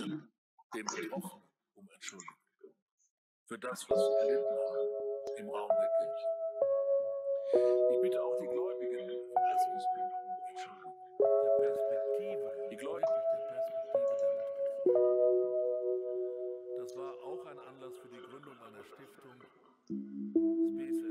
bitte den Betroffenen um Entschuldigung für das, was sie erlitten haben im Raum der Kirche. Ich bitte auch die Gläubigen im Erzbistum um Entschuldigung. Der Perspektive, Die wirklich Gläubigen. der Perspektive der Betroffenen. Das war auch ein Anlass für die Gründung einer Stiftung, das BSF